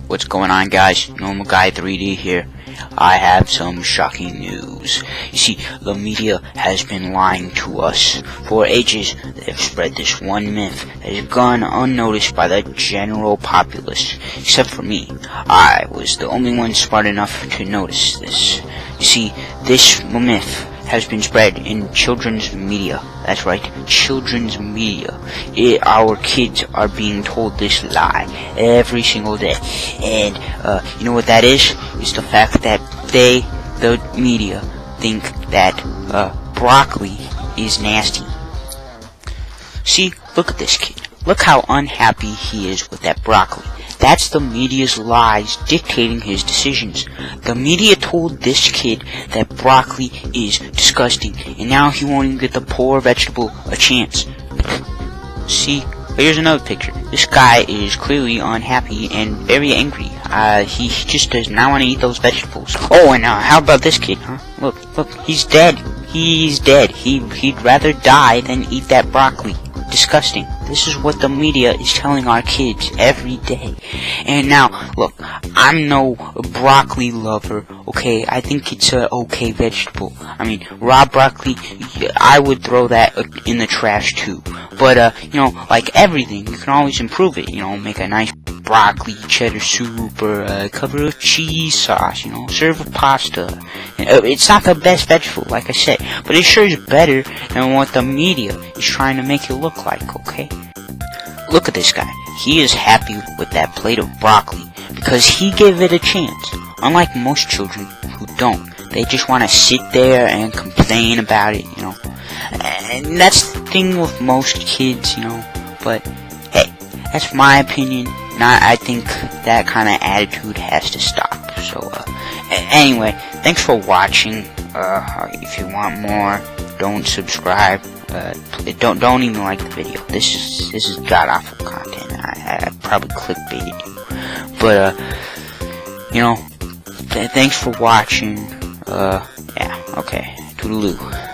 What's going on, guys? Normal Guy 3D here. I have some shocking news. You see, the media has been lying to us for ages. They've spread this one myth that has gone unnoticed by the general populace, except for me. I was the only one smart enough to notice this. You see, this myth has been spread in children's media. That's right, children's media. Our kids are being told this lie every single day. And you know what that is? It's the fact that the media, think that broccoli is nasty. See, look at this kid. Look how unhappy he is with that broccoli. That's the media's lies dictating his decisions. The media told this kid that broccoli is disgusting, and now he won't even get the poor vegetable a chance. See, here's another picture. This guy is clearly unhappy and very angry. He just does not want to eat those vegetables. Oh, and how about this kid, huh? Look, he's dead. He's dead. He'd rather die than eat that broccoli. Disgusting. This is what the media is telling our kids every day. And now, look, I'm no broccoli lover, okay? I think it's a okay vegetable. I mean, raw broccoli, I would throw that in the trash too. But, you know, like everything, you can always improve it. You know, make a nice broccoli cheddar soup, or cover with cheese sauce, you know, serve with pasta. It's not the best vegetable, like I said, but it sure is better than what the media is trying to make it look like, okay? Look at this guy. He is happy with that plate of broccoli because he gave it a chance, unlike most children who don't. They just want to sit there and complain about it, you know. And that's the thing with most kids, you know, but hey, that's my opinion. I think that kind of attitude has to stop. So, anyway, thanks for watching. If you want more, don't subscribe. Don't even like the video. This is god awful content. I probably clickbaited you, but you know, thanks for watching. Yeah, okay, toodaloo.